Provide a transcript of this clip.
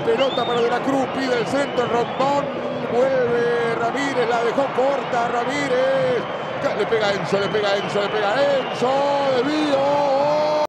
pelota para De la Cruz, pide el centro, Rondón, vuelve Ramírez, la dejó corta, Ramírez, le pega Enzo, desvío.